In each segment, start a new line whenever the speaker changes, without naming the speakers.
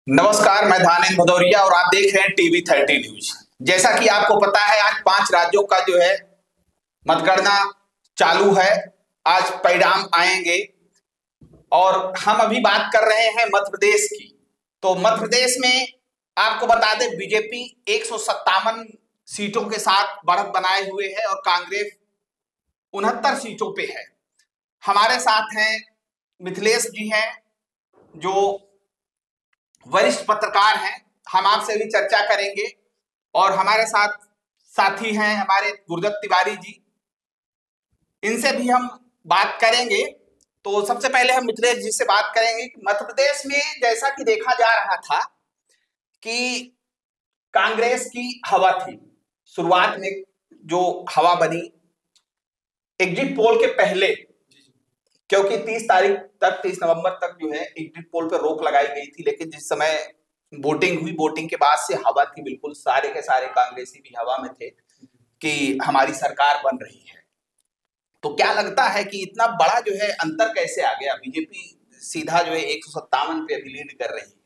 नमस्कार, मैं धानेंद्र भदौरिया और आप देख रहे हैं टीवी 30 न्यूज। जैसा कि आपको पता है, आज 5 राज्यों का जो है मतगणना चालू है। आज परिणाम आएंगे और हम अभी बात कर रहे हैं मध्य प्रदेश की। तो मध्य प्रदेश में आपको बता दें, बीजेपी 157 सीटों के साथ बढ़त बनाए हुए है और कांग्रेस 69 सीटों पे है। हमारे साथ हैं मिथिलेश जी हैं, जो वरिष्ठ पत्रकार हैं। हम आपसे भी चर्चा करेंगे और हमारे साथ साथी हैं हमारे गुरुदत्त तिवारी जी, इनसे भी हम बात करेंगे। तो सबसे पहले हम मिथिलेश जी से बात करेंगे कि मध्य प्रदेश में जैसा कि देखा जा रहा था कि कांग्रेस की हवा थी। शुरुआत में जो हवा बनी एग्जिट पोल के पहले, क्योंकि 30 नवंबर तक जो है एग्जिट पोल पर रोक लगाई गई थी, लेकिन जिस समय वोटिंग हुई, वोटिंग के बाद से हवा थी, बिल्कुल सारे के सारे कांग्रेसी भी हवा में थे कि हमारी सरकार बन रही है। तो क्या लगता है कि इतना बड़ा जो है अंतर कैसे आ गया? बीजेपी सीधा जो है 157 पे अभी लीड कर रही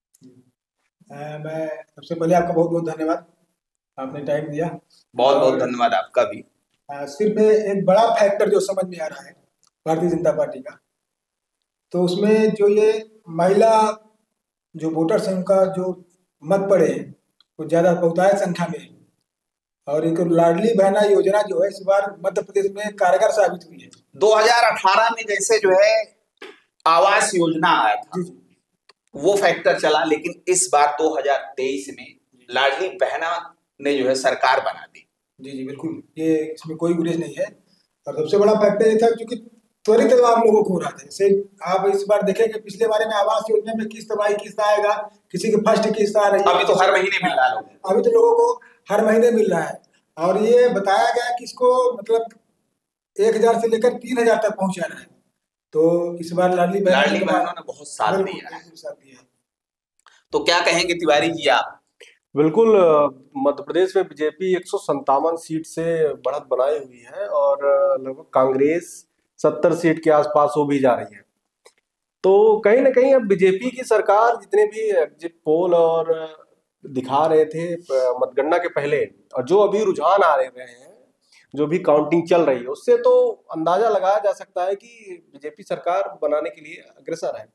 है।
मैं सबसे पहले आपका बहुत बहुत धन्यवाद, आपने टाइम दिया।
बहुत बहुत धन्यवाद आपका भी।
सिर्फ एक बड़ा फैक्टर जो समझ में आ रहा है भारतीय जनता पार्टी का, तो उसमें जो ये महिला जो वोटर्स हैं उनका जो मत पड़े हैं वो ज्यादा बहुतायत संख्या में है। और एक लाडली बहना योजना जो है इस बार मध्य प्रदेश में कारगर साबित हुई है।
2018 में जैसे जो है आवास योजना आया था, वो फैक्टर चला, लेकिन इस बार 2023 में लाडली बहना ने जो है सरकार बना दी।
जी जी बिल्कुल, ये इसमें कोई गुरेज नहीं है। और सबसे बड़ा फैक्टर ये था क्योंकि त्वरित आप लोगों को हो रहा था। जैसे आप इस बार देखेंगे पिछले बारे में आवास योजना में किस्त बाई किस्त आएगा, किसी की फर्स्ट किस्त आ रही है,
अभी तो हर महीने मिल रहा है।
अभी तो लोगों को हर महीने मिल रहा है। और ये बताया गया कि इसको मतलब 1000 से लेकर 3000 तक पहुंचाना है। तो इस बार लाडली
बहनों ने बहुत साथ दिया है। तो क्या कहेंगे तिवारी जी आप?
बिल्कुल, मध्य प्रदेश में बीजेपी 157 सीट से बढ़त बनाई हुई है और लगभग कांग्रेस 70 सीट के आसपास हो भी जा रही है। तो कहीं ना कहीं अब बीजेपी की सरकार जितने भी एग्जिट पोल और दिखा रहे थे मतगणना के पहले, और जो अभी रुझान आ रहे हैं, जो भी काउंटिंग चल रही है, उससे तो अंदाजा लगाया जा सकता है कि बीजेपी सरकार बनाने के लिए अग्रसर है।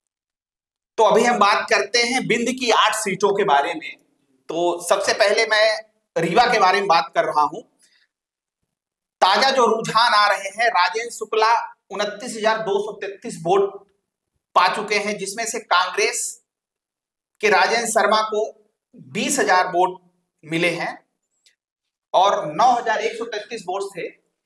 तो अभी हम बात करते हैं बिंद की 8 सीटों के बारे में। तो सबसे पहले मैं रीवा के बारे में बात कर रहा हूं। ताजा जो रुझान आ रहे हैं, राजेंद्र शुक्ला 29,233 वोट पा चुके हैं, जिसमें से कांग्रेस के राजेंद्र शर्मा को 20,000 वोट मिले हैं और 9,133 वोट से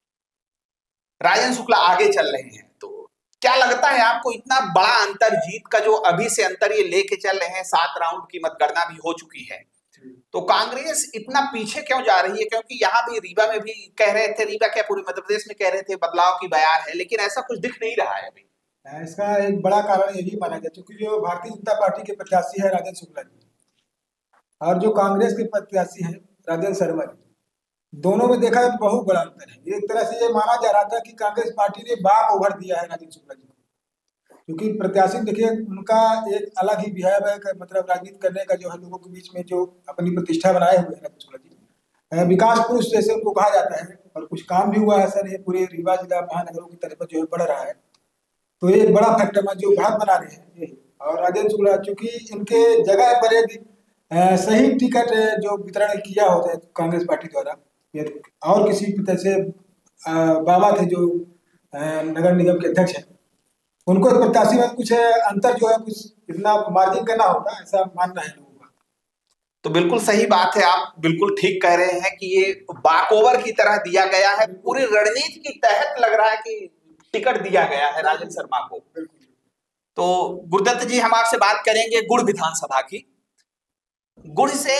राजेंद्र शुक्ला आगे चल रहे हैं। तो क्या लगता है आपको, इतना बड़ा अंतर, जीत का जो अभी से अंतर ये लेके चल रहे हैं, 7 राउंड की मतगणना भी हो चुकी है, तो कांग्रेस इतना पीछे क्यों जा रही है? क्योंकि यहाँ भी रीवा में भी कह रहे थे, रीवा क्या पूरे मध्य प्रदेश में कह रहे थे बदलाव की बयार है, लेकिन ऐसा कुछ दिख नहीं रहा है अभी।
इसका एक बड़ा कारण ये भी माना गया क्योंकि जो भारतीय जनता पार्टी के प्रत्याशी है राजेंद्र शुक्ला जी और जो कांग्रेस के प्रत्याशी है राजेंद्र शर्मा जी, दोनों में देखा तो बहुत बड़ा अंतर है। एक तरह से ये माना जा रहा था कि कांग्रेस पार्टी ने बाप ओवर दिया है राजेंद्र शुक्ला जी को, क्योंकि प्रत्याशी देखिए उनका एक अलग ही बिहेव है, मतलब राजनीति करने का जो है, लोगों के बीच में जो अपनी प्रतिष्ठा बनाए हुए हैं शुक्ला जी, विकास पुरुष जैसे उनको कहा जाता है और कुछ काम भी हुआ है सर, ये पूरे रीवा जिला महानगरों की तरफ जो है बढ़ रहा है। तो ये एक बड़ा फैक्टर है जो भारत बना रहे हैं ये। और राजेंद्र शुक्ला चूंकि इनके जगह पर एक सही टिकट जो वितरण किया होता है कांग्रेस पार्टी द्वारा, और किसी तरह से बाबा थे जो नगर निगम के अध्यक्ष हैं, उनको प्रत्याशी में कुछ अंतर जो है कुछ इतना मार्जिन करना होता है, ऐसा मानना है लोगों का।
तो बिल्कुल सही बात है, आप बिल्कुल ठीक कह रहे हैं कि ये बाकओवर की तरह दिया गया है, पूरी रणनीति के तहत लग रहा है कि टिकट दिया गया है राजेंद्र शर्मा को। तो गुरुदत्त जी, हम आपसे बात करेंगे गुड़ विधानसभा की। गुड़ से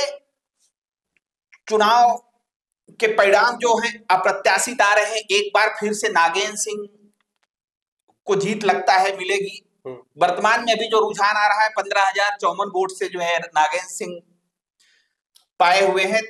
चुनाव के परिणाम जो हैं अप्रत्याशित आ रहे हैं। एक बार फिर से नागेंद्र सिंह को जीत लगता है मिलेगी। वर्तमान में अभी जो रुझान आ रहा है 15,054 वोट से जो है नागेंद्र सिंह पाए हुए हैं।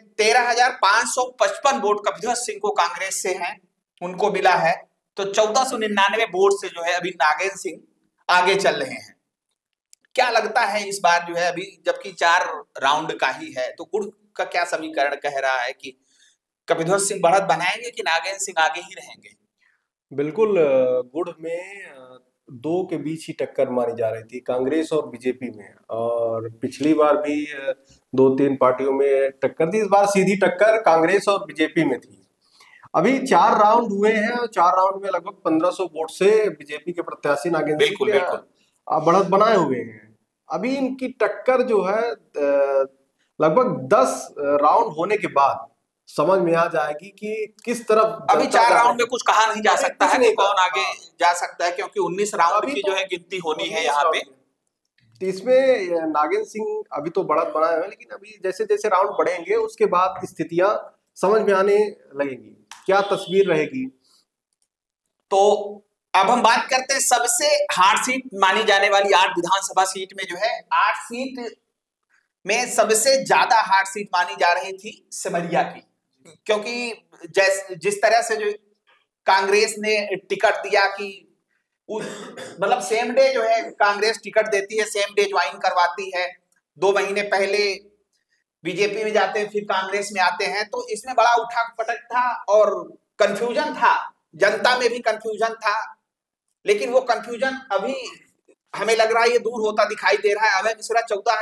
13,555 वोट कपिलवस्त सिंह को कांग्रेस से हैं, उनको मिला है। तो 1499 वोट से जो है अभी नागेंद्र सिंह आगे चल रहे हैं। क्या लगता है इस बार जो है, अभी जबकि 4 राउंड का ही है, तो गुड़ का क्या समीकरण कह रहा है कि कपिध्वज सिंह बढ़त बनाएंगे कि नागेंद्र सिंह आगे ही रहेंगे?
बिल्कुल, गुड़ में दो के बीच ही टक्कर मानी जा रही थी, कांग्रेस और बीजेपी में। और पिछली बार भी 2-3 पार्टियों में टक्कर थी, इस बार सीधी टक्कर कांग्रेस और बीजेपी में थी। अभी 4 राउंड हुए हैं और 4 राउंड में लगभग 1500 वोट से बीजेपी के प्रत्याशी नागेंद्र सिंह
बिल्कुल
बढ़त बनाए हुए हैं। अभी इनकी टक्कर जो है लगभग 10 राउंड होने के बाद समझ में आ जाएगी कि किस तरफ।
अभी 4 राउंड में कुछ कहा नहीं जा सकता है कि कौन आगे जा सकता है, क्योंकि 19 राउंड की जो है गिनती होनी है यहाँ पे।
तो इसमें नागेंद्र सिंह अभी तो बढ़त बनाए हुए हैं, लेकिन अभी जैसे जैसे राउंड बढ़ेंगे उसके बाद स्थितियां समझ में आने लगेंगी, क्या तस्वीर रहेगी।
तो अब हम बात करते हैं सबसे हार्ड सीट मानी जाने वाली 8 विधानसभा सीट में जो है, 8 सीट में सबसे ज्यादा हार्ड सीट मानी जा रही थी सिमरिया की, क्योंकि जिस तरह से जो कांग्रेस ने टिकट दिया कि मतलब सेम डे जो है कांग्रेस टिकट देती है, सेम डे ज्वाइन करवाती है, 2 महीने पहले बीजेपी में जाते हैं फिर कांग्रेस में आते हैं, तो इसमें बड़ा उठक पटक था और कंफ्यूजन था, जनता में भी कंफ्यूजन था। लेकिन वो कंफ्यूजन अभी हमें लग रहा है ये दूर होता दिखाई दे रहा है। अभय मिश्रा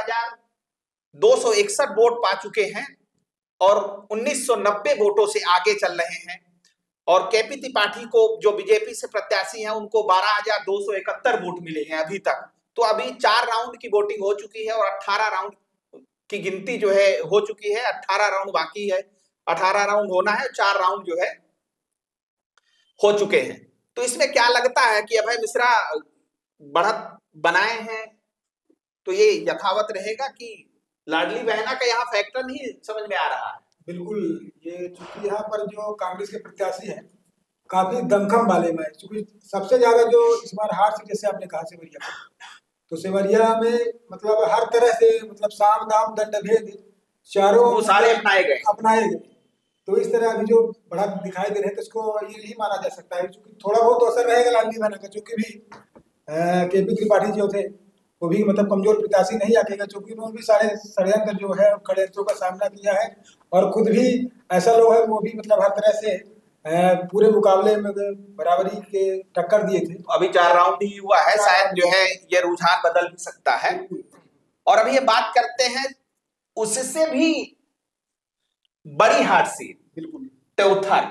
14,261 वोट पा चुके हैं और 1990 वोटों से आगे चल रहे हैं, और केपी त्रिपाठी को जो बीजेपी से प्रत्याशी हैं उनको 12,271 वोट मिले हैं अभी तक। तो अभी 4 राउंड की वोटिंग हो चुकी है और 18 राउंड की गिनती जो है हो चुकी है, 18 राउंड बाकी है, 18 राउंड होना है, 4 राउंड जो है हो चुके हैं। तो इसमें क्या लगता है कि अभय मिश्रा बढ़त बनाए हैं तो ये यथावत रहेगा कि लाडली बहना का यहाँ फैक्टर नहीं समझ में आ रहा है?
बिल्कुल, ये चूंकि यहाँ पर जो कांग्रेस के प्रत्याशी हैं काफी दमखम वाले में, चूंकि सबसे ज्यादा जो इस बार हार सीट, जैसे आपने कहा सिमरिया, तो सिमरिया में मतलब हर तरह से मतलब साम दाम दंड भेद चारों
वो सारे अपनाए गए।
तो इस तरह अभी जो बढ़त दिखाई दे रहे हैं तो इसको ये नहीं माना जा सकता है, क्योंकि थोड़ा बहुत असर रहेगा लाडली बहना का, चूंकि भी केपी त्रिपाठी जो थे वो भी मतलब कमजोर प्रत्याशी नहीं आकेगा, क्योंकि उन्होंने भी सारे षड्यंत्र जो है षड्यंत्रों का सामना किया है और खुद भी ऐसा लोग है वो भी मतलब हर तरह से पूरे मुकाबले में बराबरी के टक्कर दिए थे।
अभी 4 राउंड ही हुआ है, शायद जो है ये रुझान बदल भी सकता है। और अभी ये बात करते हैं उससे भी बड़ी हार सीट, बिल्कुल त्योथर।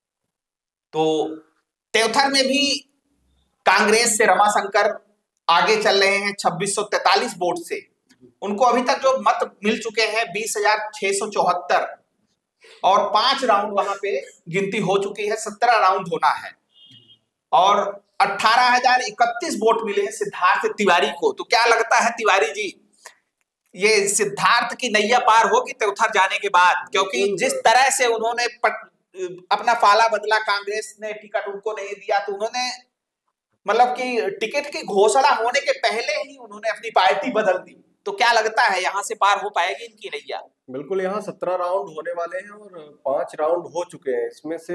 तो त्योथर में भी कांग्रेस से रमाशंकर आगे चल रहे हैं 2643 वोट से। उनको अभी तक जो मत मिल चुके हैं 20,674 और 5 राउंड वहां पे गिनती हो चुकी है, 17 राउंड होना है और 18,031 वोट मिले हैं सिद्धार्थ तिवारी को। तो क्या लगता है तिवारी जी, ये सिद्धार्थ की नैया पार होगी त्योथर जाने के बाद? क्योंकि जिस तरह से उन्होंने अपना फाला बदला, कांग्रेस ने टिकट उनको नहीं दिया, तो उन्होंने मतलब कि टिकट की घोषणा होने के पहले ही उन्होंने अपनी पार्टी बदल दी। तो क्या लगता है यहाँ से पार हो पाएगी इनकी नैया?
बिल्कुल, यहाँ 17 राउंड होने वाले हैं और 5 राउंड हो चुके हैं। इसमें से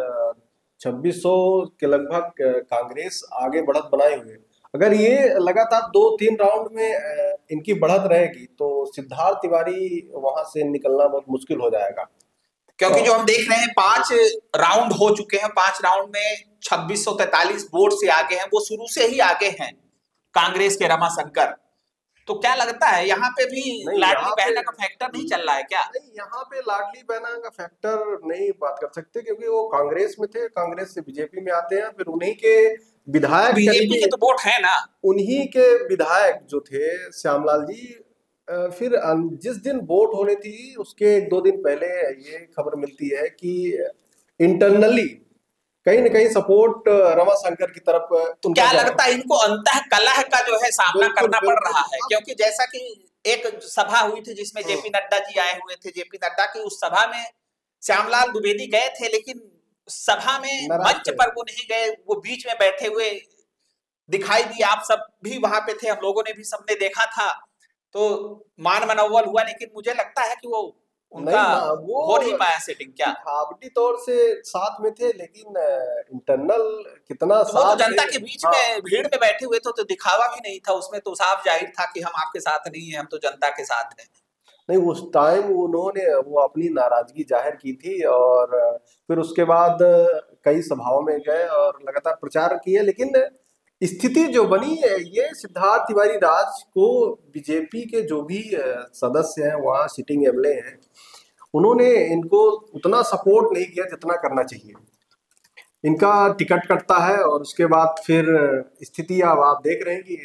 2600 के लगभग कांग्रेस आगे बढ़त बनाए हुए। अगर ये लगातार 2-3 राउंड में इनकी बढ़त रहेगी तो सिद्धार्थ तिवारी वहां से निकलना बहुत मुश्किल हो जाएगा,
क्योंकि जो हम देख रहे हैं 5 राउंड हो चुके हैं, 5 राउंड में 2643 वोट से आगे हैं, वो शुरू से ही आगे हैं कांग्रेस के रमाशंकर। तो क्या लगता है यहाँ पे भी लाडली बहना का फैक्टर नहीं चल रहा है क्या?
नहीं, यहाँ पे लाडली बहना का फैक्टर नहीं बात कर सकते, क्योंकि वो कांग्रेस में थे, कांग्रेस से बीजेपी में आते हैं, फिर उन्हीं के विधायक,
बीजेपी के तो वोट है ना,
उन्हीं के विधायक जो थे श्यामलाल जी, फिर जिस दिन वोट होनी थी उसके 1-2 दिन पहले ये खबर मिलती है कि इंटरनली कहीं न कहीं सपोर्ट रमाशंकर की तरफ।
तो क्या लगता है इनको अंतः कलह का जो है सामना करना पड़ रहा है? क्योंकि जैसा कि एक सभा हुई थी जिसमें जेपी नड्डा जी आए हुए थे, जेपी नड्डा की उस सभा में श्यामलाल द्विवेदी गए थे, लेकिन सभा में मंच पर वो नहीं गए, वो बीच में बैठे हुए दिखाई दिए। आप सब भी वहां पे थे, हम लोगों ने भी सबने देखा था, तो मान मनोवल हुआ। लेकिन मुझे लगता है कि वो उनका
वो
हो नहीं पाया सेटिंग क्या?
दिखावटी तौर से साथ में थे, लेकिन इंटरनल कितना
तो वो तो
साथ
जनता
थे।
के बीच
हाँ,
में भीड़ में बैठे हुए थे, तो दिखावा भी नहीं था उसमें, तो साफ जाहिर था कि हम आपके साथ नहीं है, हम तो जनता के साथ हैं।
नहीं उस टाइम उन्होंने वो अपनी नाराजगी जाहिर की थी, और फिर उसके बाद कई सभाओं में गए और लगातार प्रचार किए, लेकिन स्थिति जो बनी है, ये सिद्धार्थ तिवारी राज को बीजेपी के जो भी सदस्य हैं, वहाँ सिटिंग एमएलए हैं, उन्होंने इनको उतना सपोर्ट नहीं किया जितना करना चाहिए। इनका टिकट कटता है और उसके बाद फिर स्थिति अब आप देख रहे हैं कि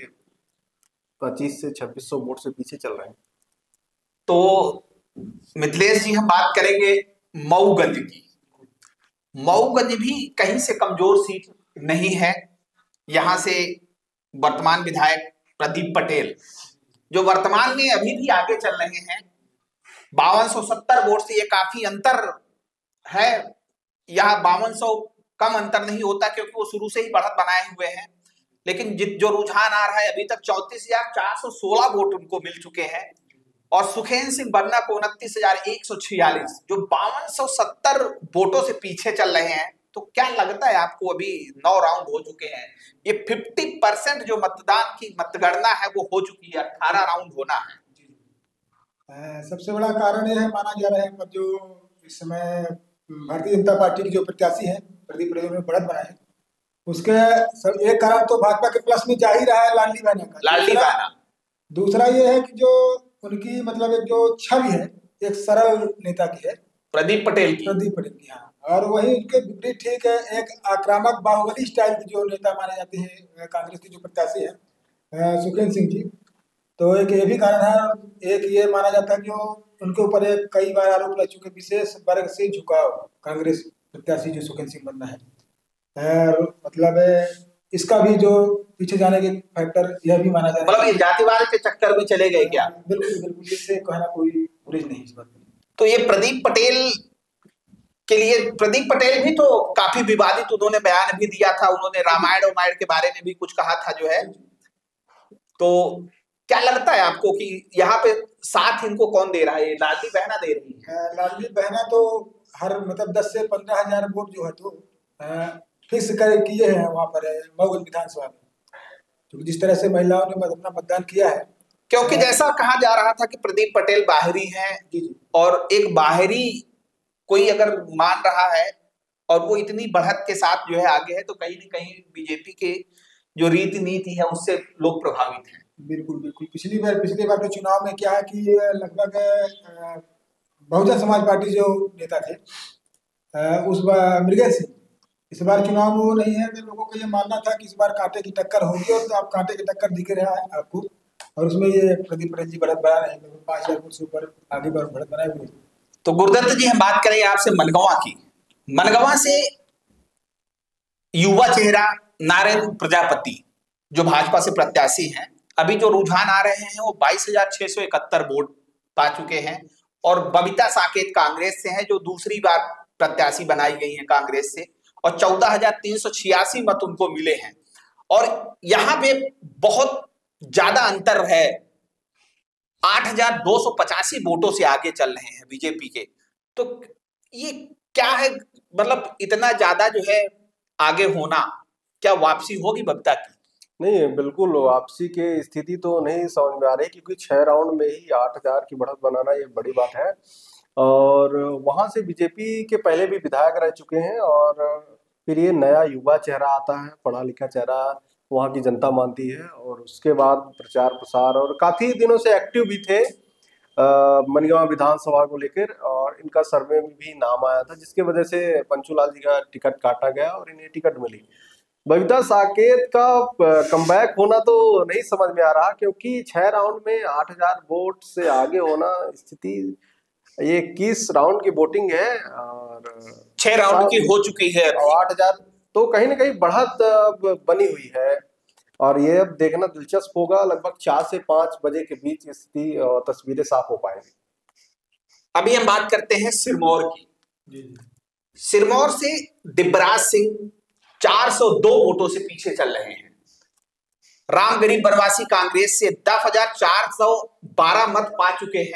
25 से 2600 वोट से पीछे चल रहे हैं।
तो मिथिलेश जी, हम बात करेंगे मऊगंज की। मऊगंज भी कहीं से कमजोर सीट नहीं है। यहां से वर्तमान विधायक प्रदीप पटेल, जो वर्तमान में अभी भी आगे चल रहे हैं, 5270 वोट से ये काफी अंतर है। यह 5200 कम अंतर नहीं होता, क्योंकि वो शुरू से ही बढ़त बनाए हुए हैं। लेकिन जो रुझान आ रहा है, अभी तक 34,416 वोट उनको मिल चुके हैं, और सुखेंद्र सिंह बन्ना को 29,146, जो 5270 वोटों से पीछे चल रहे हैं। तो क्या लगता है आपको, अभी 9 राउंड हो चुके हैं, ये 50% जो मतदान की मतगणना है वो हो चुकी है, 18 राउंड होना है।
सबसे बड़ा कारण यह माना जा रहा है पर जो इस समय भारतीय जनता पार्टी की जो प्रत्याशी है प्रदीप पटेल ने बढ़त बनाए है, उसके सब एक कारण तो भाजपा के प्लस में जा ही रहा है लाडली बहना का।
लाडली बहना।
दूसरा ये है कि जो उनकी मतलब एक जो छवि है, एक सरल नेता की है,
प्रदीप पटेल
की। हाँ, और वही उनके विपरीत ठीक है, एक आक्रामक बाहुबली स्टाइल की जो नेता माने जाते हैं कांग्रेस की जो प्रत्याशी है सुखेंद्र सिंह जी। तो एक ये भी कारण है, एक ये माना जाता है कि वो उनके ऊपर एक कई बार आरोप लग चुके विशेष वर्ग से झुकाव कांग्रेस प्रत्याशी जो सुखेंद्र सिंह बनना है, और मतलब इसका भी जो पीछे जाने के फैक्टर यह भी माना जाता है।
मतलब ये जातिवाद के चक्कर में चले गए क्या?
बिल्कुल बिल्कुल, इससे कहना कोई गुरेज नहीं इस बात में।
तो ये प्रदीप पटेल के लिए, प्रदीप पटेल भी तो काफी विवादित उन्होंने बयान भी दिया था, उन्होंने रामायण के बारे में भी कुछ कहा था जो है। तो क्या लगता है आपको कि यहाँ पे साथ इनको कौन दे रहा है? लाडली बहना दे रही है।
लाडली बहना तो हर मतलब 10 से 15,000 वोट जो है तो फिक्स कर किए हैं वहां पर मऊगंज विधानसभा में, क्योंकि जिस तरह से महिलाओं ने अपना मतदान किया है।
क्योंकि जैसा कहा जा रहा था कि प्रदीप पटेल बाहरी हैं, और एक बाहरी कोई अगर मान रहा है और वो इतनी बढ़त के साथ जो है आगे है, तो कहीं न कहीं बीजेपी के जो रीति नीति है उससे लोग प्रभावित हैं।
बिल्कुल बिल्कुल, पिछली बार के चुनाव में क्या है कि लगभग बहुजन समाज पार्टी जो नेता थे उस बार मृगेश सिंह, इस बार चुनाव में वो नहीं है, तो लोगों को ये मानना था कि इस बार कांटे की टक्कर होगी, और तो आप कांटे की टक्कर दिख रहा है आपको, और उसमें ये प्रदीप पटेल जी बढ़त बना रहे हैं, 5,000 वोट से ऊपर आगे बढ़त बनाए हुए।
तो गुरुदत्त जी, हम बात करेंगे आपसे मनगवा की। मनगवा से युवा चेहरा नारायण प्रजापति जो भाजपा से प्रत्याशी हैं, अभी जो रुझान आ रहे हैं वो 22,671 वोट पा चुके हैं, और बबीता साकेत कांग्रेस से हैं जो दूसरी बार प्रत्याशी बनाई गई हैं कांग्रेस से, और 14,386 मत उनको मिले हैं। और यहां पे बहुत ज्यादा अंतर है, 8,285 वोटों से आगे चल रहे हैं बीजेपी के। तो ये क्या है, मतलब इतना ज्यादा जो है आगे होना, क्या वापसी होगी बबीता की?
नहीं, बिल्कुल वापसी की स्थिति तो नहीं समझ में आ रही, क्योंकि 6 राउंड में ही 8,000 की बढ़त बनाना ये बड़ी बात है। और वहां से बीजेपी के पहले भी विधायक रह चुके हैं, और फिर ये नया युवा चेहरा आता है, पढ़ा लिखा चेहरा वहाँ की जनता मानती है, और उसके बाद प्रचार प्रसार, और काफी दिनों से एक्टिव भी थे मनगांव विधानसभा को लेकर, और इनका सर्वे में भी नाम आया था, जिसके वजह से पंचूलाल जी का टिकट काटा गया और इन्हें टिकट मिली। बबीता साकेत का कमबैक होना तो नहीं समझ में आ रहा, क्योंकि 6 राउंड में 8,000 वोट से आगे होना स्थिति, ये 21 राउंड की वोटिंग है और
6 राउंड की हो चुकी है,
और 8,000 तो कहीं ना कहीं बढ़त बनी हुई है। और ये अब देखना दिलचस्प होगा, लगभग 4 से 5 बजे के बीच स्थिति और तस्वीरें साफ हो पाएंगी।
अभी हम बात करते हैं सिरमौर की। सिरमौर से दिव्यराज सिंह 402 वोटों से पीछे चल रहे हैं। राम गरीब बनवासी कांग्रेस से 10,412 मत पा चुके हैं,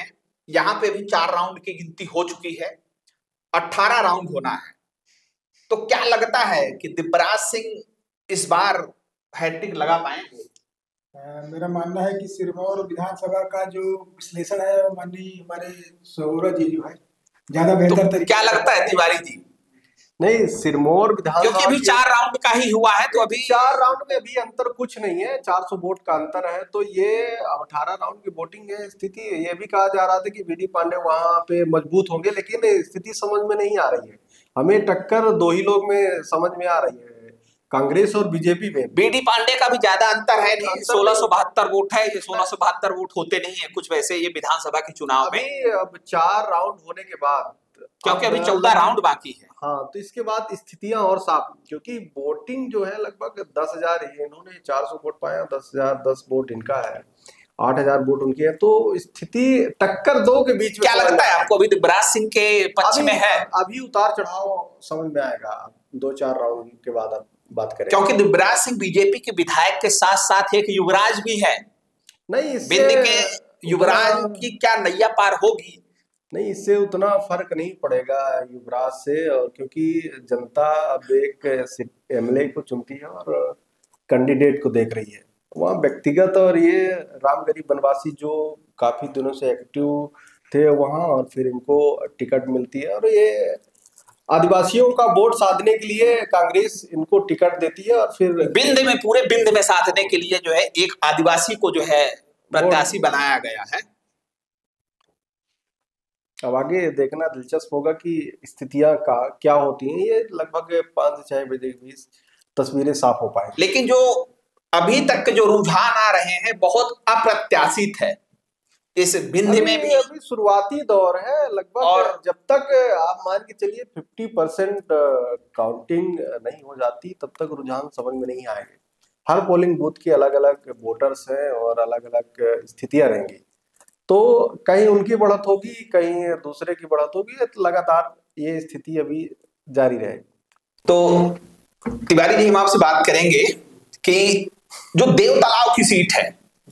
यहाँ पे भी 4 राउंड की गिनती हो चुकी है, 18 राउंड होना है। तो क्या लगता है कि दिव्यराज सिंह इस बार हैट्रिक लगा पाएंगे?
मेरा मानना है कि सिरमौर विधानसभा का जो विश्लेषण है वो माननीय हमारे सौरभ जी जो है ज्यादा बेहतर
तो
तरीके
क्या लगता है तिवारी जी?
नहीं, सिरमौर विधानसभा
क्योंकि अभी 4 राउंड का ही हुआ है, तो अभी
4 राउंड में अभी अंतर कुछ नहीं है, 400 वोट का अंतर है। तो ये 18 राउंड की वोटिंग है स्थिति। ये भी कहा जा रहा था कि बीडी पांडे वहां पे मजबूत होंगे, लेकिन स्थिति समझ में नहीं आ रही है। हमें टक्कर 2 ही लोग में समझ में आ रही है, कांग्रेस और बीजेपी में।
बीडी पांडे का भी ज्यादा अंतर है नहीं, 1672 वोट है। ये 1672 वोट होते नहीं है कुछ वैसे ये विधानसभा के चुनाव में।
अब 4 राउंड होने के बाद,
क्योंकि अभी 14 राउंड बाकी है।
हाँ, तो इसके बाद स्थितियां और साफ, क्योंकि वोटिंग जो है लगभग 10,000 ही, इन्होंने 400 वोट पाया, 10,000 10 वोट इनका है, 8,000 वोट उनकी है। तो स्थिति टक्कर 2 के बीच में।
क्या लगता है आपको अभी दिव्यराज सिंह के पक्ष में है?
अभी उतार चढ़ाव समझ में आएगा 2-4 राउंड के बाद आप बात करें।
क्योंकि दिव्यराज सिंह बीजेपी के विधायक के साथ साथ एक युवराज भी है।
नहीं,
बिंद के युवराज की क्या नैया पार होगी?
नहीं, इससे उतना फर्क नहीं पड़ेगा युवराज से, और क्योंकि जनता अब एक एमएलए को चुनती है और कैंडिडेट को देख रही है। वहाँ व्यक्तिगत और ये रामगरीब बनवासी जो काफी दिनों से एक्टिव थे वहाँ, और फिर इनको टिकट मिलती है, और ये आदिवासियों का वोट साधने के लिए कांग्रेस इनको टिकट देती है, और फिर
बिंद में, पूरे बिंद में साधने के लिए जो है एक आदिवासी को जो है प्रत्याशी बनाया गया है।
अब आगे देखना दिलचस्प होगा कि स्थितियां का क्या होती हैं। ये लगभग 5 से 6 बजे के बीच तस्वीरें साफ हो पाएंगी।
लेकिन जो अभी तक के जो रुझान आ रहे हैं बहुत अप्रत्याशित है। इस बिंद में भी
अभी शुरुआती दौर है लगभग, और जब तक आप मान के चलिए 50% काउंटिंग नहीं हो जाती तब तक रुझान समझ में नहीं आएंगे। हर पोलिंग बूथ के अलग अलग वोटर्स हैं और अलग अलग स्थितियां रहेंगी, तो कहीं उनकी बढ़त होगी, कहीं दूसरे की बढ़त होगी। तो लगातार ये स्थिति अभी जारी रहेगी।
तो तिवारी जी, हम आपसे बात करेंगे कि जो देव तालाब की सीट है,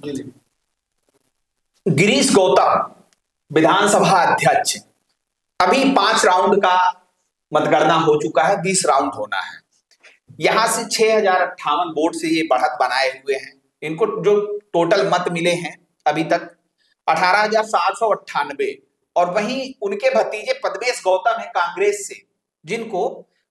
गिरीश गौतम विधानसभा अध्यक्ष, अभी 5 राउंड का मतगणना हो चुका है, 20 राउंड होना है। यहां से 6058 वोट से ये बढ़त बनाए हुए हैं। इनको जो टोटल मत मिले हैं अभी तक 18,798, और वहीं उनके भतीजे पद्मेश गौतम है कांग्रेस से, जिनको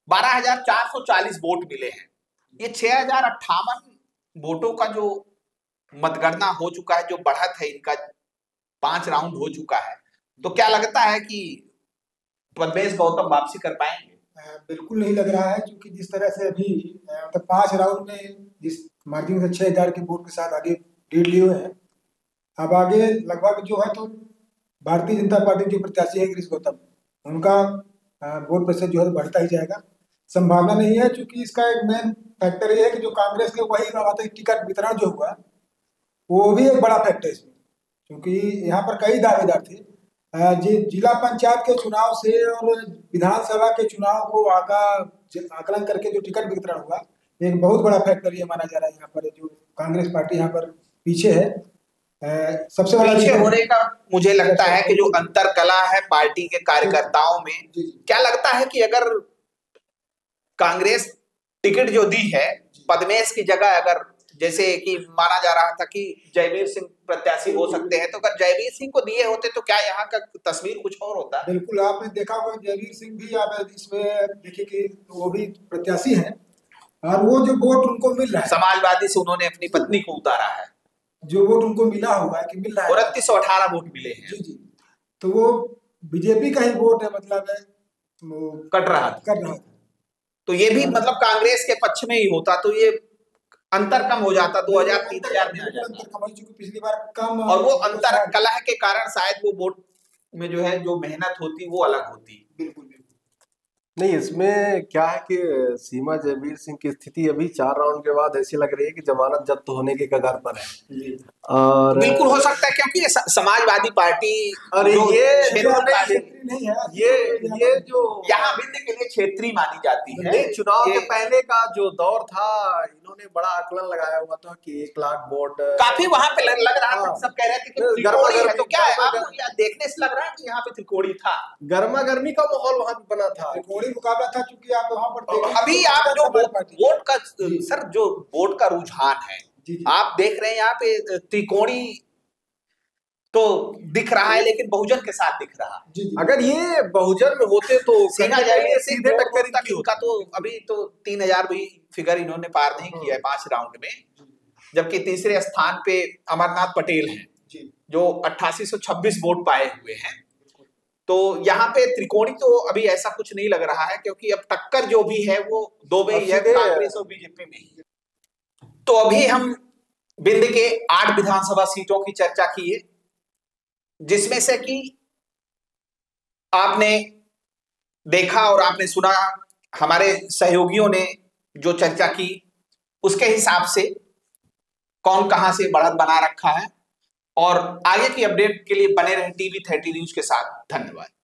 12,440 वोट मिले हैं। ये 6058 वोटों का जो मतगणना हो चुका है, जो बढ़त है इनका 5 राउंड हो चुका है। तो क्या लगता है कि पद्मेश गौतम वापसी कर पाएंगे?
बिल्कुल नहीं लग रहा है, क्योंकि जिस तरह से अभी मतलब 5 राउंड में जिस मार्जिन से 6,000 के वोट के साथ आगे लीड लिए हुए हैं, अब आगे लगभग जो है तो भारतीय जनता पार्टी जो प्रत्याशी है गिरीश गौतम, उनका वोट प्रतिशत जो है बढ़ता ही जाएगा। संभावना नहीं है, क्योंकि इसका एक मेन फैक्टर ये है कि जो कांग्रेस के वही टिकट वितरण जो हुआ वो भी एक बड़ा फैक्टर है इसमें, क्योंकि यहाँ पर कई दावेदार थे। जिला पंचायत के चुनाव से और विधानसभा के चुनाव को आकलन करके जो टिकट वितरण हुआ, एक बहुत बड़ा फैक्टर ये माना जा रहा है। यहाँ पर जो कांग्रेस पार्टी यहाँ पर पीछे है, सबसे बड़ा
पीछे होने का मुझे लगता है कि जो अंतर कला है पार्टी के कार्यकर्ताओं में, क्या लगता है कि अगर कांग्रेस टिकट जो दी है पद्मेश की जगह, अगर जैसे कि माना जा रहा था कि जयवीर सिंह प्रत्याशी हो सकते हैं, तो अगर जयवीर सिंह को दिए होते तो क्या यहाँ का तस्वीर कुछ और होता?
बिल्कुल, आपने देखा होगा जयवीर सिंह भी आप इसमें देखिए कि वो भी प्रत्याशी हैं, और वो जो वोट उनको मिल रहा है,
समाजवादी से उन्होंने अपनी पत्नी को उतारा है,
जो वोट उनको मिला होगा कि मिल रहा है
2918 वोट मिले हैं।
जी जी, तो वो बीजेपी का ही वोट है, मतलब है वो
कट रहा था। तो ये भी मतलब कांग्रेस के पक्ष में ही होता तो ये अंतर कम हो जाता, 2000-3000 में आ जाता।
पिछली बार कम,
और वो अंतर कलह के कारण शायद वो वोट में जो है जो मेहनत होती वो अलग होती।
बिल्कुल।
नहीं, इसमें क्या है कि सीमा जयवीर सिंह की स्थिति अभी 4 राउंड के बाद ऐसी लग रही है कि जमानत जब्त होने के कगार पर है। और
बिल्कुल हो सकता है, क्योंकि ये समाजवादी पार्टी
और
जो
ये
नहीं है
ये जो
यहाँ विंध्य के लिए क्षेत्रीय मानी जाती है।
नहीं, चुनाव के
ये
पहले का जो दौर था, इन्होंने बड़ा आकलन लगाया हुआ था कि 1 लाख वोट
काफी वहां पे लग रहा था,
हाँ।
सब कह रहे थे कि
गर्मा
त्रिकोणी है, तो
गर्मी
क्या है
गर्मा
आपको यहाँ देखने से लग रहा है कि यहाँ पे त्रिकोणी था,
गर्मा गर्मी का माहौल वहां पे बना था।
त्रिकोणी मुकाबला था, क्योंकि आप वहां पर देखें
अभी
तो
आप जो
समाजवादी पार्टी
वोट का सर जो वोट का रुझान है,
जी, जी।
आप देख रहे हैं यहाँ पे त्रिकोणी तो दिख रहा है, लेकिन बहुजन के साथ दिख रहा है।
जी, जी।
अगर ये बहुजन में होते तो
सीमा
कहीं
जयवीर सिंह
सीधे टक्कर
तक इनका तो अभी तो 3000 भी फिगर इन्होंने पार नहीं किया है 5 राउंड में, जबकि तीसरे स्थान पे अमरनाथ पटेल हैं
जी।
जो 8826 वोट पाए हुए हैं। तो यहाँ पे त्रिकोणी तो अभी ऐसा कुछ नहीं लग रहा है, क्योंकि अब टक्कर जो भी है वो 2 में ही है, कांग्रेस और बीजेपी में ही। तो अभी हम विंध्य के 8 विधानसभा सीटों की चर्चा की है, जिसमें से कि आपने देखा और आपने सुना, हमारे सहयोगियों ने जो चर्चा की उसके हिसाब से कौन कहां से बढ़त बना रखा है। और आगे की अपडेट के लिए बने रहें टीवी 30 न्यूज के साथ। धन्यवाद।